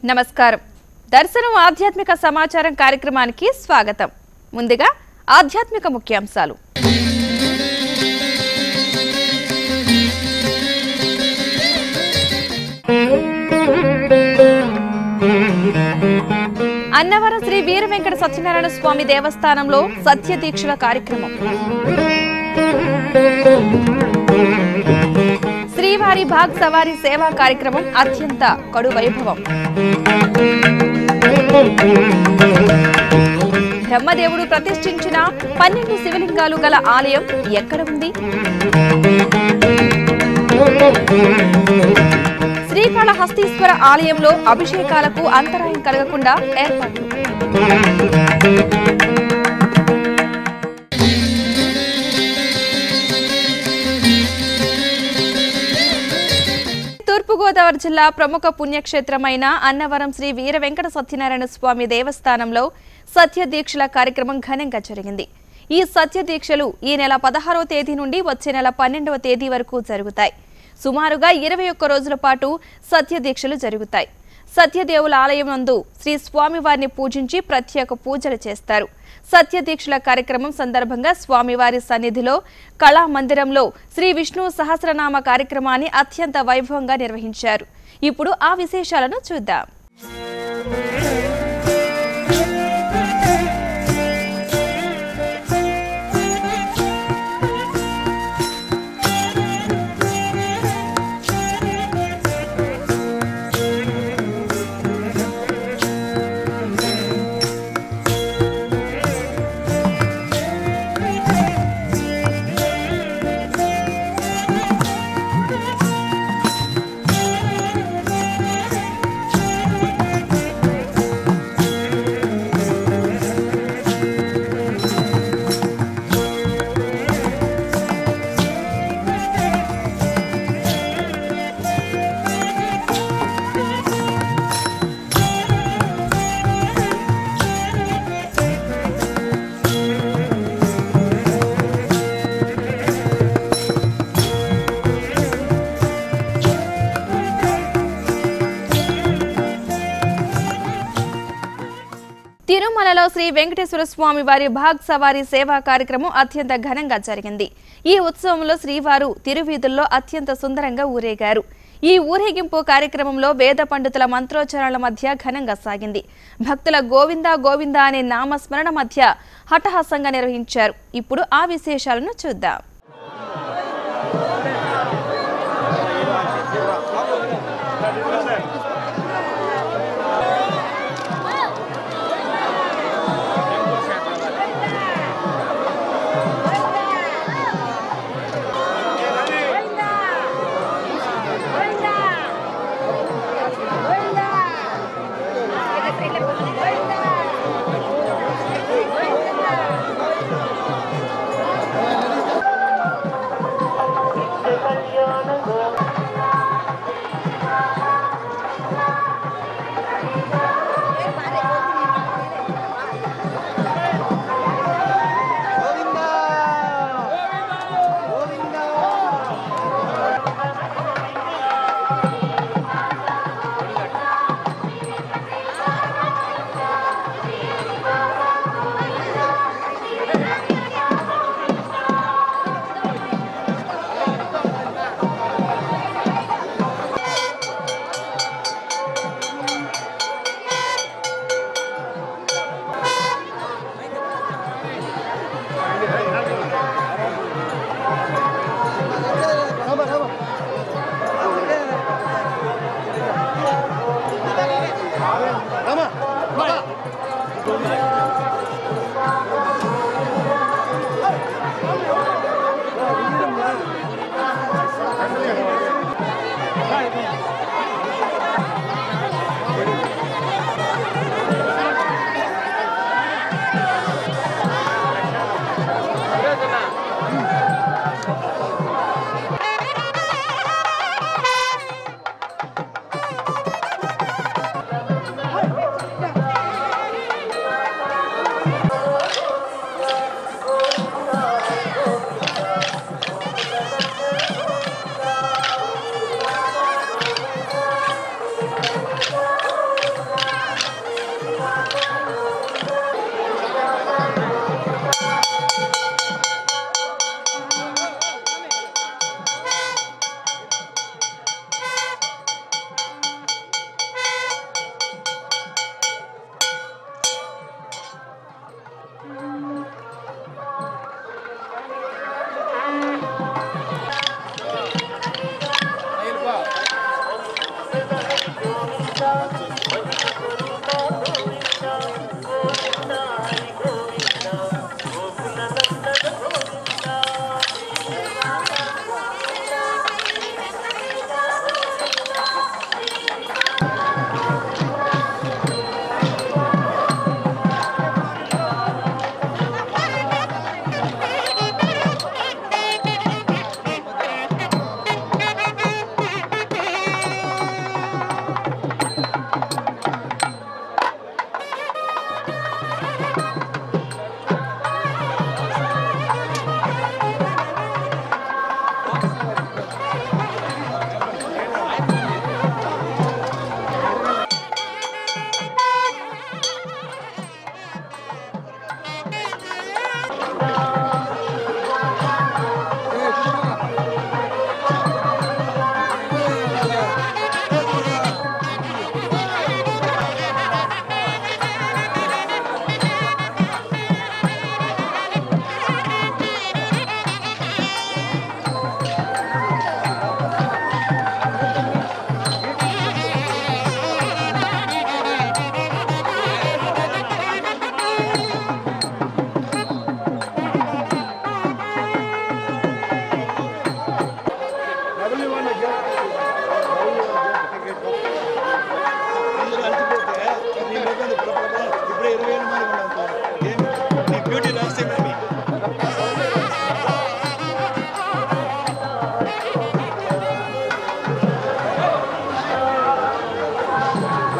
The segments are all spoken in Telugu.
నమస్కారం దర్శనం ఆధ్యాత్మిక సమాచారం కార్యక్రమానికి స్వాగతం ముందుగా ఆధ్యాత్మిక ముఖ్యాంశాలు అన్నవరం శ్రీ వీర వెంకట సత్యనారాయణ స్వామి దేవస్థానంలో సత్య దీక్షల కార్యక్రమం శ్రీవారి భాగ్ సవారీ సేవా కార్యక్రమం అత్యంత కడు వైభవం బ్రహ్మదేవుడు ప్రతిష్ఠించిన 12 శివలింగాలు గల ఆలయం ఎక్కడ ఉంది? శ్రీకాళహస్తీశ్వర ఆలయంలో అభిషేకాలకు అంతరాయం కలగకుండా ఏర్పాట్లు. తూర్పుగోదావరి జిల్లా ప్రముఖ పుణ్యక్షేత్రమైన అన్నవరం శ్రీ వీర వెంకట సత్యనారాయణ స్వామి దేవస్థానంలో సత్య దీక్షల కార్యక్రమం ఘనంగా జరిగింది. ఈ సత్య దీక్షలు ఈ నెల 16వ తేదీ నుండి వచ్చే నెల 12వ తేదీ వరకు జరుగుతాయి. సుమారుగా 21 రోజుల పాటు సత్య దీక్షలు జరుగుతాయి. సత్యదేవుల ఆలయం నందు శ్రీ స్వామివారిని పూజించి ప్రత్యేక పూజలు చేస్తారు. సత్య దీక్షల కార్యక్రమం సందర్భంగా స్వామివారి సన్నిధిలో కళా మందిరంలో శ్రీ విష్ణు సహస్రనామ కార్యక్రమాన్ని అత్యంత వైభవంగా నిర్వహించారు. ఇప్పుడు ఆ విశేషాలను చూద్దాం. తిరుమలలో శ్రీ వెంకటేశ్వర స్వామి వారి భాగ్ సవారీ సేవా కార్యక్రమం అత్యంత ఘనంగా జరిగింది. ఈ ఉత్సవంలో శ్రీవారు తిరువీధుల్లో అత్యంత సుందరంగా ఊరేగారు. ఈ ఊరేగింపు కార్యక్రమంలో వేద పండితుల మంత్రోచ్చారణల మధ్య ఘనంగా సాగింది. భక్తుల గోవిందా గోవిందా అనే నామస్మరణ మధ్య హఠహాసంగా నిర్వహించారు. ఇప్పుడు ఆ విశేషాలను చూద్దాం.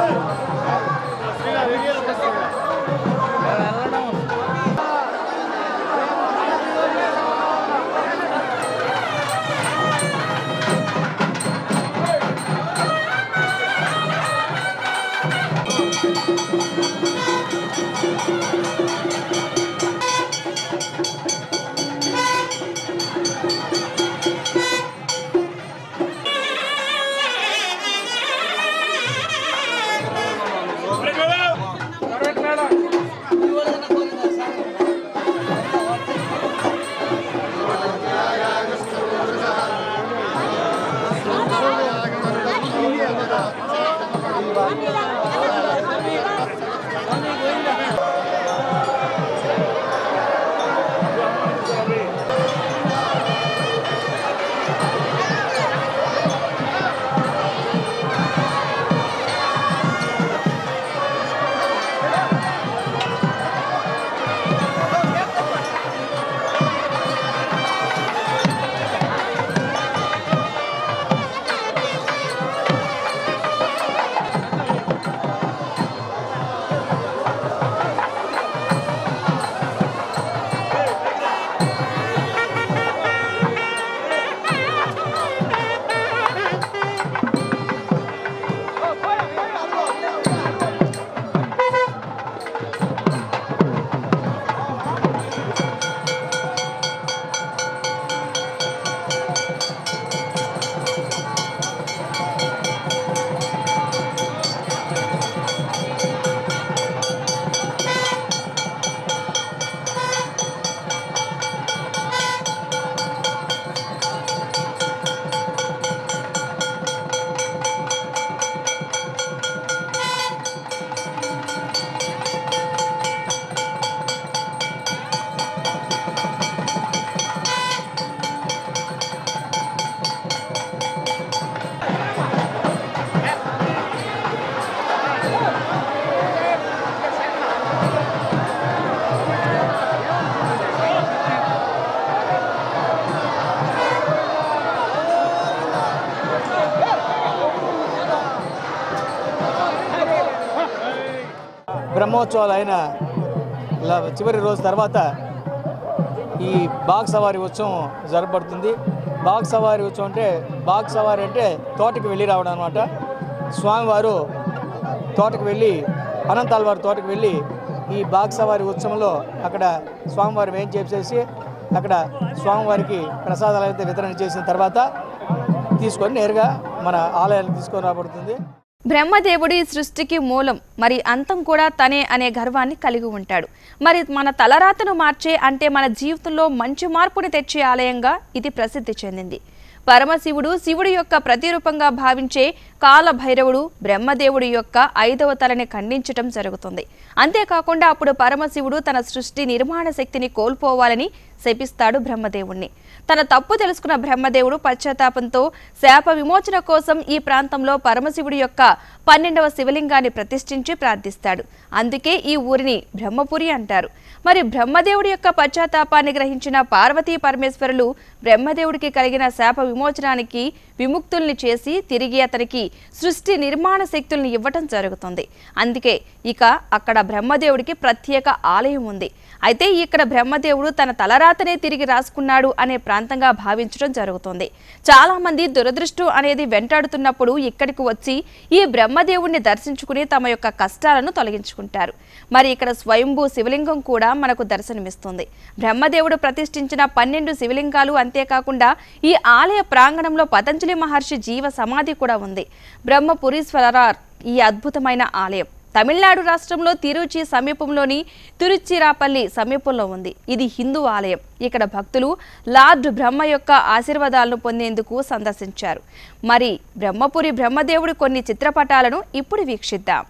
బ్రహ్మోత్సవాలు అయిన చివరి రోజు తర్వాత ఈ బాగ్ సవారీ ఉత్సవం జరపబడుతుంది. బాగ్ సవారీ ఉత్సవం అంటే బాగ్ సవారీ అంటే తోటకి వెళ్ళి రావడం అనమాట. స్వామివారు తోటకు వెళ్ళి అనంతాళ్వారి తోటకు వెళ్ళి ఈ బాగ్ సవారీ ఉత్సవంలో అక్కడ స్వామివారు వేం చేసేసి అక్కడ స్వామివారికి ప్రసాదాలు అయితే వితరణ చేసిన తర్వాత తీసుకొని నేరుగా మన ఆలయానికి తీసుకొని రాబడుతుంది. బ్రహ్మదేవుడి సృష్టికి మూలం, మరి అంతం కూడా తనే అనే గర్వాన్ని కలిగి ఉంటాడు. మరి మన తలరాతను మార్చే అంటే మన జీవితంలో మంచి మార్పుని తెచ్చే ఆలయంగా ఇది ప్రసిద్ధి చెందింది. పరమశివుడు శివుడి యొక్క ప్రతిరూపంగా భావించే కాలభైరవుడు బ్రహ్మదేవుడి యొక్క 5వ తలని ఖండించటం జరుగుతుంది. అంతేకాకుండా అప్పుడు పరమశివుడు తన సృష్టి నిర్మాణ శక్తిని కోల్పోవాలని శపిస్తాడు బ్రహ్మదేవుణ్ణి. తన తప్పు తెలుసుకున్న బ్రహ్మదేవుడు పశ్చాత్తాపంతో శాప విమోచన కోసం ఈ ప్రాంతంలో పరమశివుడి యొక్క 12వ శివలింగాన్ని ప్రతిష్ఠించి ప్రార్థిస్తాడు. అందుకే ఈ ఊరిని బ్రహ్మపురి అంటారు. మరి బ్రహ్మదేవుడి యొక్క పశ్చాత్తాపాన్ని గ్రహించిన పార్వతీ పరమేశ్వరులు బ్రహ్మదేవుడికి కలిగిన శాప విమోచనానికి విముక్తుల్ని చేసి తిరిగి అతనికి సృష్టి నిర్మాణ శక్తుల్ని ఇవ్వటం జరుగుతుంది. అందుకే ఇక అక్కడ బ్రహ్మదేవుడికి ప్రత్యేక ఆలయం ఉంది. అయితే ఇక్కడ బ్రహ్మదేవుడు తన తలరాతనే తిరిగి రాసుకున్నాడు అనే ప్రాంతంగా భావించడం జరుగుతుంది. చాలా మంది దురదృష్టం అనేది వెంటాడుతున్నప్పుడు ఇక్కడికి వచ్చి ఈ బ్రహ్మదేవుడిని దర్శించుకుని తమ యొక్క కష్టాలను తొలగించుకుంటారు. మరి ఇక్కడ స్వయంభూ శివలింగం కూడా మనకు దర్శనమిస్తుంది. బ్రహ్మదేవుడు ప్రతిష్ఠించిన 12 శివలింగాలు, అంతేకాకుండా ఈ ఆలయ ప్రాంగణంలో పతంజలి మహర్షి జీవ సమాధి కూడా ఉంది. బ్రహ్మపురీశ్వరర్ ఈ అద్భుతమైన ఆలయం తమిళనాడు రాష్ట్రంలో తిరుచి సమీపంలోని తిరుచిరాపల్లి సమీపంలో ఉంది. ఇది హిందూ ఆలయం. ఇక్కడ భక్తులు లార్డ్ బ్రహ్మ యొక్క ఆశీర్వాదాలను పొందేందుకు సందర్శించారు. మరి బ్రహ్మపురి బ్రహ్మదేవుడి కొన్ని చిత్రపటాలను ఇప్పుడు వీక్షిద్దాం.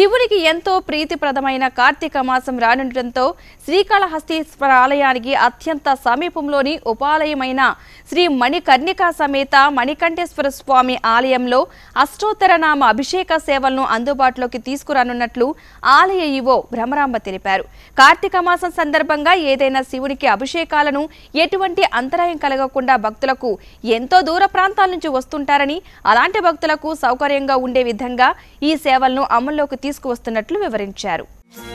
శివునికి ఎంతో ప్రీతిప్రదమైన కార్తీక మాసం రానుండటంతో శ్రీకాళహస్తీశ్వర ఆలయానికి అత్యంత సమీపంలోని ఉపాలయమైన శ్రీ మణికర్ణికా సమేత మణికంఠేశ్వర స్వామి ఆలయంలో అష్టోత్తరనామ అభిషేక సేవలను అందుబాటులోకి తీసుకురానున్నట్లు ఆలయ ఈవో భ్రమరాంబ తెలిపారు. కార్తీక మాసం సందర్భంగా ఏదైనా శివునికి అభిషేకాలను ఎటువంటి అంతరాయం కలగకుండా భక్తులకు ఎంతో దూర ప్రాంతాల నుంచి వస్తుంటారని, అలాంటి భక్తులకు సౌకర్యంగా ఉండే విధంగా ఈ సేవలను అమల్లోకి తీసుకువస్తున్నట్లు వివరించారు.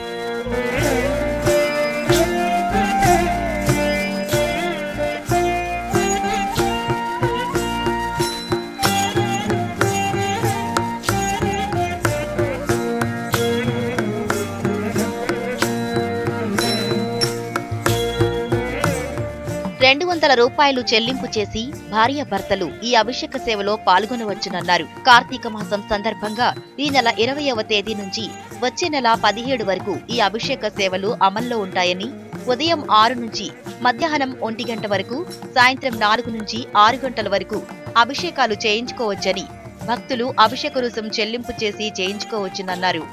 ₹200 చెల్లింపు చేసి భార్యాభర్తలు ఈ అభిషేక సేవలో పాల్గొనవచ్చునన్నారు. కార్తీక మాసం సందర్భంగా ఈ నెల 20వ తేదీ నుంచి వచ్చే నెల 17 వరకు ఈ అభిషేక సేవలు అమల్లో ఉంటాయని, ఉదయం 6 నుంచి మధ్యాహ్నం 1 గంట వరకు, సాయంత్రం 4 నుంచి 6 గంటల వరకు అభిషేకాలు చేయించుకోవచ్చని, భక్తులు అభిషేక రుసుం చెల్లింపు చేసి చేయించుకోవచ్చునన్నారు.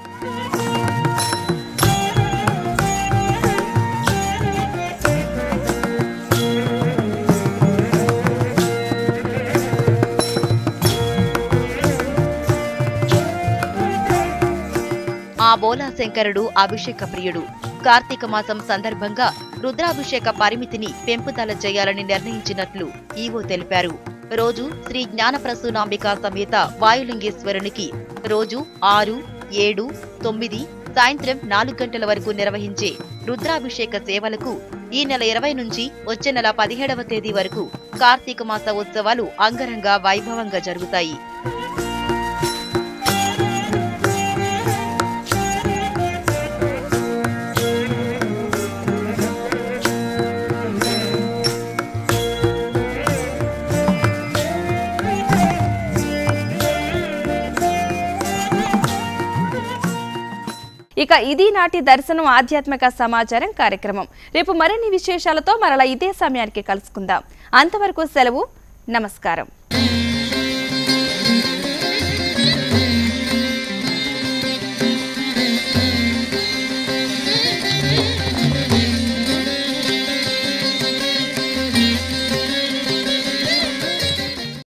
ఆ బోలా శంకరుడు అభిషేక ప్రియుడు. కార్తీక మాసం సందర్భంగా రుద్రాభిషేక పరిమితిని పెంపుదల చేయాలని నిర్ణయించినట్లు ఈవో తెలిపారు. రోజు శ్రీ జ్ఞానప్రసూనాంబికా సమేత వాయులింగేశ్వరునికి రోజు 6, 7, 9, సాయంత్రం 4 గంటల వరకు నిర్వహించే రుద్రాభిషేక సేవలకు ఈ నెల 20 నుంచి వచ్చే నెల 17వ తేదీ వరకు కార్తీక మాస ఉత్సవాలు అంగరంగ వైభవంగా జరుగుతాయి. ఇక ఇది నాటి దర్శనం ఆధ్యాత్మిక సమాచారం కార్యక్రమం. రేపు మరిన్ని విశేషాలతో మరలా ఇదే సమయానికి కలుసుకుందాం. అంతవరకు సెలవు. నమస్కారం.